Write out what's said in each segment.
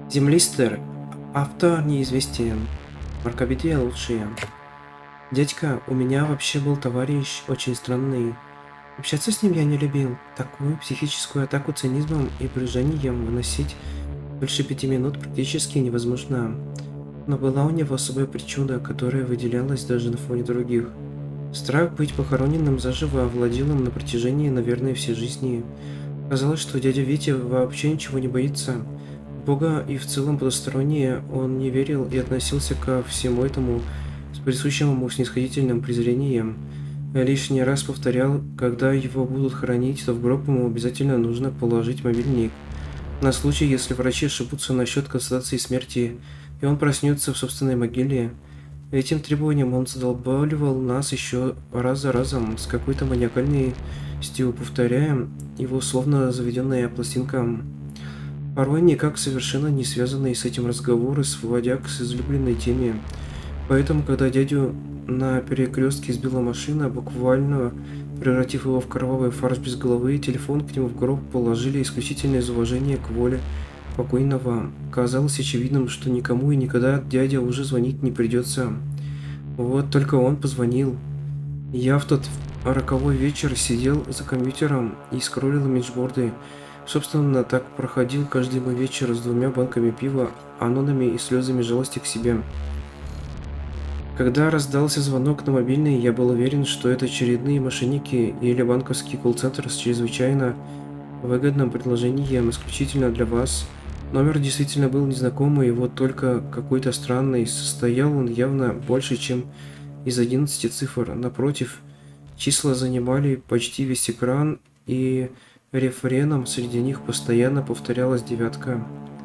Землистер. Автор неизвестен. Мракобитие лучшие. Дядька, у меня вообще был товарищ очень странный. Общаться с ним я не любил. Такую психическую атаку цинизмом и брюзжанием выносить больше 5 минут практически невозможно. Но была у него особая причуда, которая выделялась даже на фоне других. Страх быть похороненным заживо овладел им на протяжении, наверное, всей жизни. Казалось, что дядя Витя вообще ничего не боится. Бога и в целом потустороннее он не верил и относился ко всему этому с присущим ему снисходительным презрением. Лишний раз повторял, когда его будут хоронить, то в гроб ему обязательно нужно положить мобильник. На случай, если врачи ошибутся насчет констатации смерти, и он проснется в собственной могиле. Этим требованием он задолбавливал нас еще раз за разом, с какой-то маниакальностью повторяя его словно заведенная пластинка. Порой никак совершенно не связанные с этим разговоры, сводя к излюбленной теме. Поэтому, когда дядю на перекрестке сбила машина, буквально превратив его в кровавый фарш без головы, телефон к нему в гроб положили исключительно из уважения к воле покойного. Казалось очевидным, что никому и никогда дядя уже звонить не придется. Вот только он позвонил. Я в тот роковой вечер сидел за компьютером и скроллил имиджборды. Собственно, так проходил каждый мой вечер с 2 банками пива, анонами и слезами жалости к себе. Когда раздался звонок на мобильный, я был уверен, что это очередные мошенники или банковский колл-центр с чрезвычайно выгодным предложением исключительно для вас. Номер действительно был незнакомый, вот только какой-то странный. Состоял он явно больше, чем из 11 цифр. Напротив, числа занимали почти весь экран, и рефреном среди них постоянно повторялась девятка.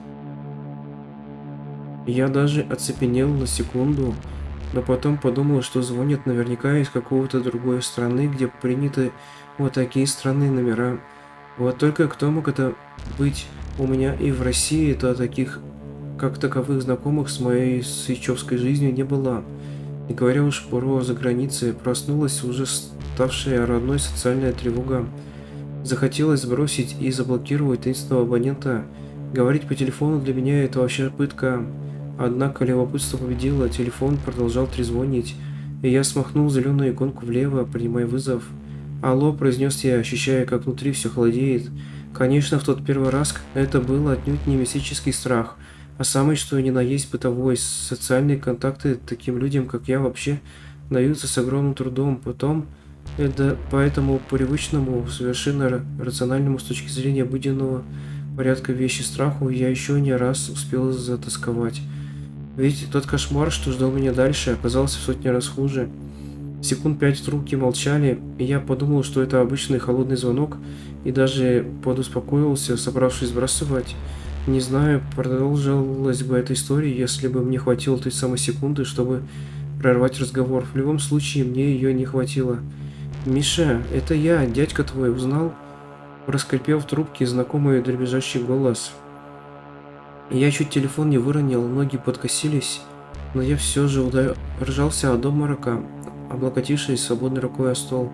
Я даже оцепенел на секунду, но потом подумал, что звонят наверняка из какого-то другой страны, где приняты вот такие странные номера. Вот только кто мог это быть? У меня и в России-то таких, как таковых, знакомых с моей сычевской жизнью не было. Не говоря уж про заграницы, проснулась уже ставшая родной социальная тревога. Захотелось сбросить и заблокировать таинственного абонента. Говорить по телефону для меня это вообще пытка. Однако любопытство победило, телефон продолжал трезвонить, и я смахнул зеленую иконку влево, принимая вызов. «Алло», — произнес я, ощущая, как внутри все холодеет. Конечно, в тот первый раз это был отнюдь не мистический страх, а самый что ни на есть бытовой. Социальные контакты таким людям, как я, вообще даются с огромным трудом. По этому привычному, совершенно рациональному с точки зрения обыденного порядка вещи страху я еще не раз успел затасковать. Ведь тот кошмар, что ждал меня дальше, оказался в сотни раз хуже. Секунд 5 трубки молчали, и я подумал, что это обычный холодный звонок, и даже подуспокоился, собравшись сбрасывать. Не знаю, продолжилась бы эта история, если бы мне хватило той самой секунды, чтобы прервать разговор. В любом случае, мне ее не хватило. «Миша, это я, дядька твой, узнал?» Проскрипел в трубке знакомый дребезжащий голос. Я чуть телефон не выронил, ноги подкосились, но я все же удержался от обморока, облокотившись свободной рукой о стол.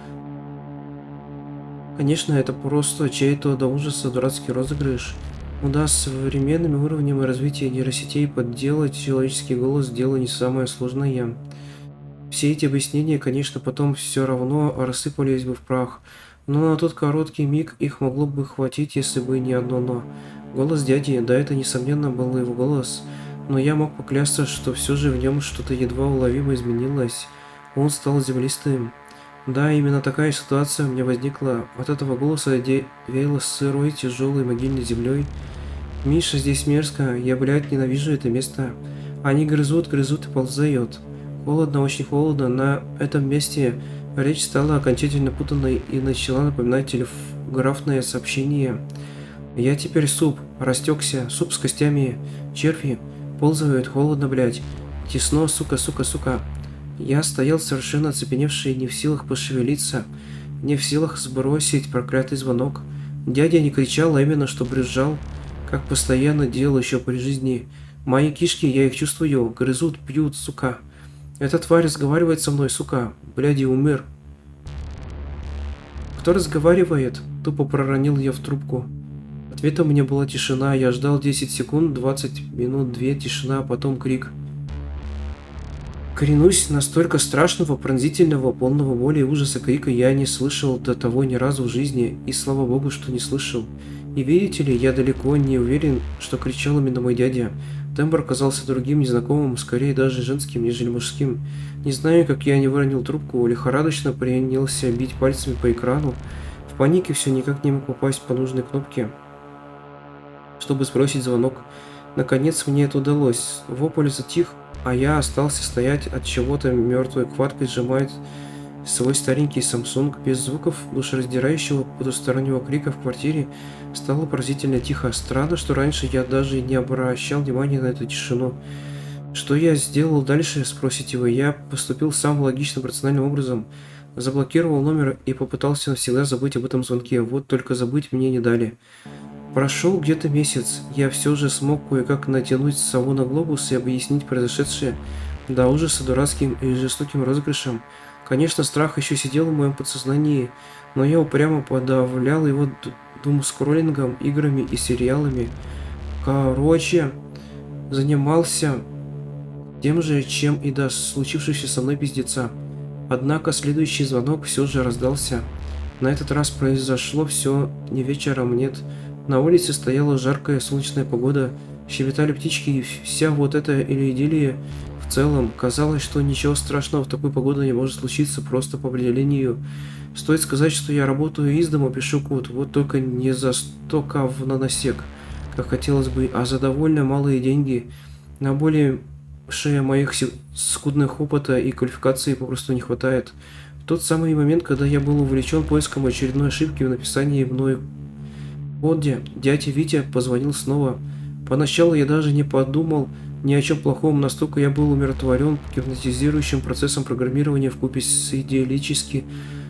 Конечно, это просто чей-то до ужаса дурацкий розыгрыш. Да, с современными уровнями развития нейросетей подделать человеческий голос – дело не самое сложное. Все эти объяснения, конечно, потом все равно рассыпались бы в прах, но на тот короткий миг их могло бы хватить, если бы не одно «но». Голос дяди, да, это несомненно был его голос, но я мог поклясться, что все же в нем что-то едва уловимо изменилось. Он стал землистым. Да, именно такая ситуация у меня возникла. От этого голоса веяло сырой, тяжелой могильной землей. «Миша, здесь мерзко, я, блядь, ненавижу это место. Они грызут и ползают. Холодно, очень холодно. На этом месте речь стала окончательно путанной и начала напоминать телеграфное сообщение. Я теперь суп, растекся, суп с костями, черви, ползают, холодно, блядь, тесно, сука, сука, сука». Я стоял совершенно оцепеневший, не в силах пошевелиться, не в силах сбросить проклятый звонок. Дядя не кричал, а именно что брюзжал, как постоянно делал еще при жизни. Мои кишки, я их чувствую, грызут, пьют, сука. Эта тварь разговаривает со мной, сука. Бляди, умер. «Кто разговаривает?» – тупо проронил я в трубку. Ответом мне была тишина. Я ждал 10 секунд, 20 минут, 2 тишина, а потом крик. Клянусь, настолько страшного, пронзительного, полного боли и ужаса крика я не слышал до того ни разу в жизни, и слава богу, что не слышал. И видите ли, я далеко не уверен, что кричал именно мой дядя. Тембр казался другим, незнакомым, скорее даже женским, нежели мужским. Не знаю, как я не выронил трубку, лихорадочно принялся бить пальцами по экрану. В панике все никак не мог попасть по нужной кнопке, чтобы сбросить звонок. Наконец мне это удалось. Вопль затих, а я остался стоять от чего-то мертвой хваткой, сжимает свой старенький Samsung. Без звуков душераздирающего потустороннего крика в квартире стало поразительно тихо. Странно, что раньше я даже не обращал внимания на эту тишину. Что я сделал дальше, спросите вы? Я поступил самым логичным, рациональным образом. Заблокировал номер и попытался навсегда забыть об этом звонке. Вот только забыть мне не дали. Прошел где-то месяц. Я все же смог кое-как натянуть сову на глобус и объяснить произошедшее до ужаса дурацким и жестоким розыгрышем. Конечно, страх еще сидел в моем подсознании, но я упрямо подавлял его думскроллингом, играми и сериалами. Короче, занимался тем же, чем и до случившегося со мной пиздеца. Однако следующий звонок все же раздался. На этот раз произошло все не вечером, нет. На улице стояла жаркая солнечная погода, щебетали птички, и вся вот эта идиллия в целом. Казалось, что ничего страшного в такую погоду не может случиться, просто по определению. Стоит сказать, что я работаю из дома, пишу код, вот только не за 100к в наносек, как хотелось бы, а за довольно малые деньги. На более моих скудных опыта и квалификации попросту не хватает. В тот самый момент, когда я был увлечен поиском очередной ошибки в написании мной коде, дядя Витя позвонил снова. Поначалу я даже не подумал ни о чем плохом, настолько я был умиротворен гипнотизирующим процессом программирования вкупе с идиллически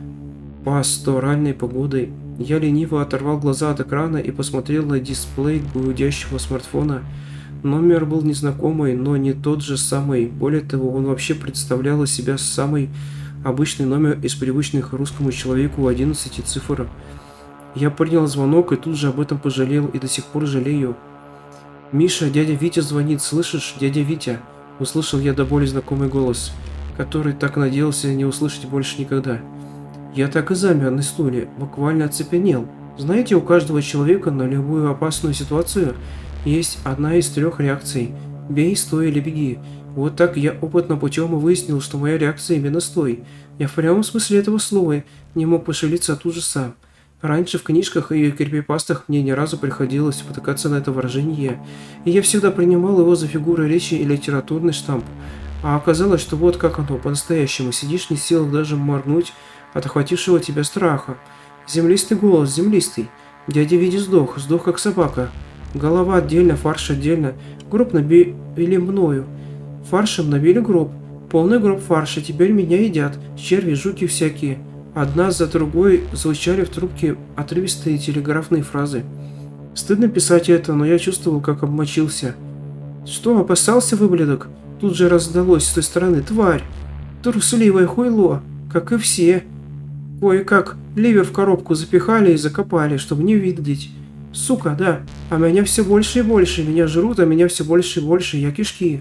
пасторальной погодой. Я лениво оторвал глаза от экрана и посмотрел на дисплей гудящего смартфона. Номер был незнакомый, но не тот же самый. Более того, он вообще представлял из себя самый обычный номер из привычных русскому человеку 11 цифр. Я принял звонок и тут же об этом пожалел и до сих пор жалею. «Миша, дядя Витя звонит, слышишь, дядя Витя?» Услышал я до боли знакомый голос, который так надеялся не услышать больше никогда. Я так и замер на стуле, буквально оцепенел. Знаете, у каждого человека на любую опасную ситуацию есть одна из 3 реакций – бей, стой или беги. Вот так я опытным путем и выяснил, что моя реакция именно стой. Я в прямом смысле этого слова не мог пошевелиться от ужаса. Раньше в книжках и крипипастах мне ни разу приходилось потыкаться на это выражение, и я всегда принимал его за фигуру речи и литературный штамп. А оказалось, что вот как оно по-настоящему, сидишь не в силах даже моргнуть от охватившего тебя страха. Землистый голос, землистый. Дядя Витя сдох, сдох как собака. Голова отдельно, фарш отдельно. Гроб набили мною. Фаршем набили гроб. Полный гроб фарша, теперь меня едят. Черви, жуки всякие. Одна за другой звучали в трубке отрывистые телеграфные фразы. Стыдно писать это, но я чувствовал, как обмочился. «Что, опасался, выблядок?» Тут же раздалось с той стороны. «Тварь! Трусливое хуйло! Как и все!» Кое-как ливер в коробку запихали и закопали, чтобы не видеть. Сука, да. А меня все больше и больше. Меня жрут, а меня все больше и больше. Я кишки.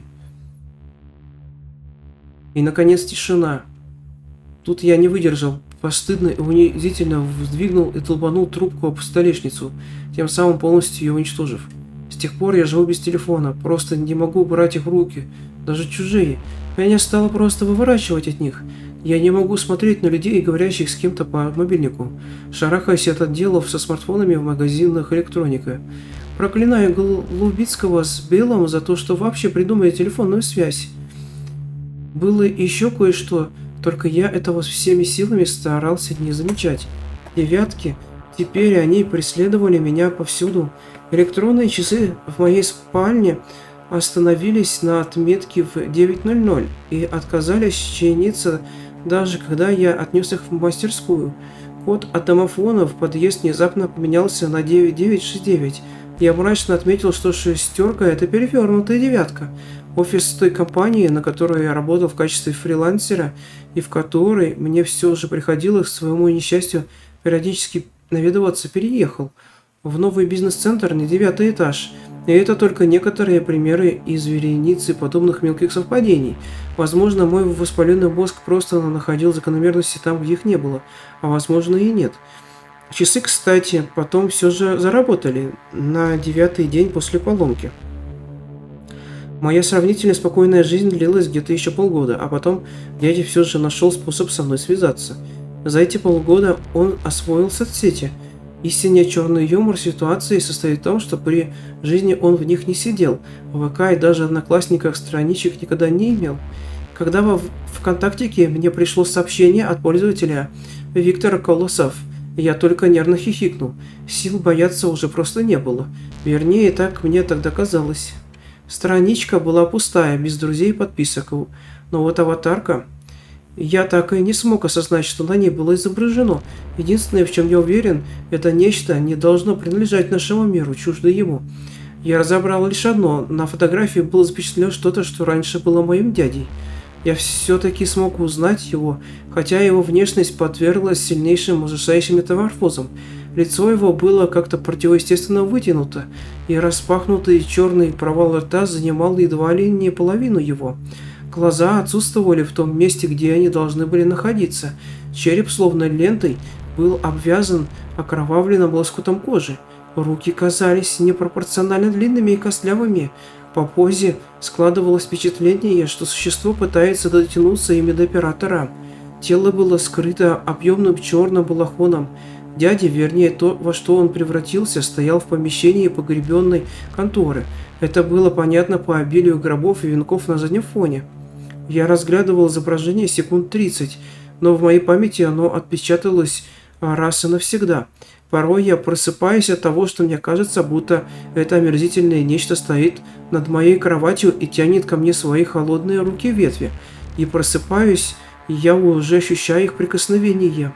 И, наконец, тишина. Тут я не выдержал. Постыдно и унизительно вздвигнул и долбанул трубку об столешницу, тем самым полностью ее уничтожив. С тех пор я живу без телефона. Просто не могу брать их в руки. Даже чужие. Меня стало просто выворачивать от них. Я не могу смотреть на людей, говорящих с кем-то по мобильнику, шарахаясь от отделов со смартфонами в магазинах электроника. Проклинаю Голубицкого с Белым за то, что вообще придумали телефонную связь. Было еще кое-что, только я этого всеми силами старался не замечать. Девятки, теперь они преследовали меня повсюду. Электронные часы в моей спальне остановились на отметке в 9:00 и отказались чиниться, даже когда я отнес их в мастерскую. Код от домофона в подъезд внезапно поменялся на 9969. Я мрачно отметил, что шестерка – это перевернутая девятка. Офис той компании, на которой я работал в качестве фрилансера, и в которой мне все же приходилось к своему несчастью периодически наведываться, переехал. в новый бизнес-центр на 9-й этаж. И это только некоторые примеры из вереницы подобных мелких совпадений. Возможно, мой воспаленный мозг просто находил закономерности там, где их не было, а возможно и нет. Часы, кстати, потом все же заработали на 9-й день после поломки. Моя сравнительно спокойная жизнь длилась где-то еще полгода, а потом дядя все же нашел способ со мной связаться. За эти полгода он освоил соцсети. Истинный черный юмор ситуации состоит в том, что при жизни он в них не сидел, в ВК и даже одноклассниках страничек никогда не имел. Когда во ВКонтактике мне пришло сообщение от пользователя Виктора Колосов, я только нервно хихикнул. Сил бояться уже просто не было. Вернее, так мне тогда казалось. Страничка была пустая, без друзей и подписок, но вот аватарка... Я так и не смог осознать, что на ней было изображено. Единственное, в чем я уверен, это нечто не должно принадлежать нашему миру, чуждо ему. Я разобрал лишь одно. На фотографии было запечатлено что-то, что раньше было моим дядей. Я все-таки смог узнать его, хотя его внешность подверглась сильнейшим ужасающим метаморфозам. Лицо его было как-то противоестественно вытянуто, и распахнутый черный провал рта занимал едва ли не половину его. Глаза отсутствовали в том месте, где они должны были находиться. Череп, словно лентой, был обвязан окровавленным лоскутом кожи. Руки казались непропорционально длинными и костлявыми. По позе складывалось впечатление, что существо пытается дотянуться ими до оператора. Тело было скрыто объемным черным балахоном. Дядя, вернее то, во что он превратился, стоял в помещении погребенной конторы. Это было понятно по обилию гробов и венков на заднем фоне. Я разглядывал изображение секунд 30, но в моей памяти оно отпечаталось раз и навсегда. Порой я просыпаюсь от того, что мне кажется, будто это омерзительное нечто стоит над моей кроватью и тянет ко мне свои холодные руки-ветви. И просыпаюсь, и я уже ощущаю их прикосновение.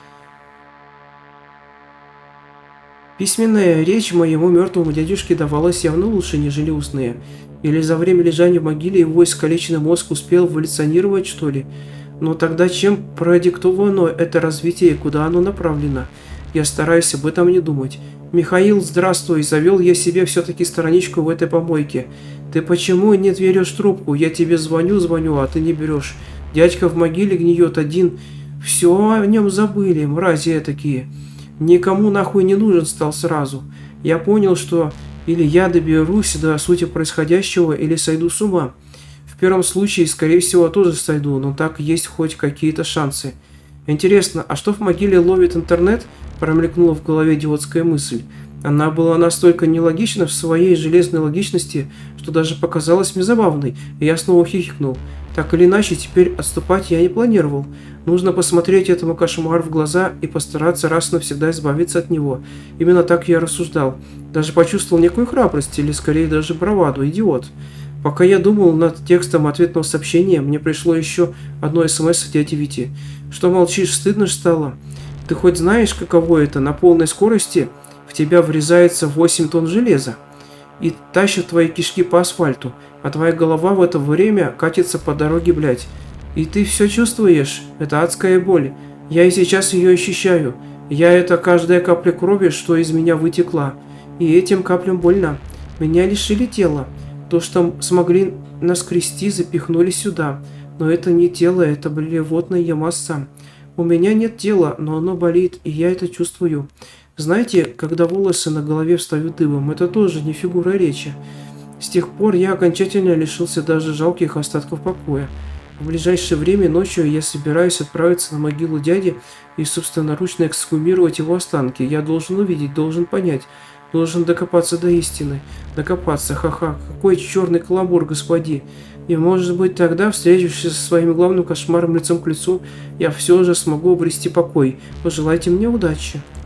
Письменная речь моему мертвому дядюшке давалась явно лучше, нежели устные. Или за время лежания в могиле его искалеченный мозг успел эволюционировать, что ли? Но тогда чем продиктовано это развитие и куда оно направлено? Я стараюсь об этом не думать. «Михаил, здравствуй, завел я себе все-таки страничку в этой помойке. Ты почему не веришь трубку? Я тебе звоню, а ты не берешь. Дядька в могиле гниет один. Все о нем забыли, мрази такие. Никому нахуй не нужен стал сразу. Я понял, что или я доберусь до сути происходящего, или сойду с ума. В первом случае, скорее всего, тоже сойду, но так есть хоть какие-то шансы. Интересно, а что в могиле ловит интернет?» Промелькнула в голове идиотская мысль. Она была настолько нелогична в своей железной логичности, что даже показалась мне забавной, и я снова хихикнул. Так или иначе, теперь отступать я не планировал. Нужно посмотреть этому кошмару в глаза и постараться раз и навсегда избавиться от него. Именно так я рассуждал. Даже почувствовал некую храбрость, или скорее даже браваду, идиот. Пока я думал над текстом ответного сообщения, мне пришло еще одно СМС от дяди Вити. «Что молчишь, стыдно ж стало? Ты хоть знаешь, каково это? На полной скорости в тебя врезается 8 тонн железа и тащит твои кишки по асфальту, а твоя голова в это время катится по дороге, блядь. И ты все чувствуешь? Это адская боль. Я и сейчас ее ощущаю. Я это каждая капля крови, что из меня вытекла. И этим каплям больно. Меня лишили тела. То, что смогли наскрести, запихнули сюда. Но это не тело, это блевотная масса. У меня нет тела, но оно болит, и я это чувствую. Знаете, когда волосы на голове встают дыбом, это тоже не фигура речи. С тех пор я окончательно лишился даже жалких остатков покоя. В ближайшее время ночью я собираюсь отправиться на могилу дяди и собственноручно эксгумировать его останки. Я должен увидеть, должен понять, должен докопаться до истины. Докопаться, ха-ха, какой черный каламбур, господи. И может быть тогда, встретившись со своим главным кошмаром лицом к лицу, я все же смогу обрести покой. Пожелайте мне удачи.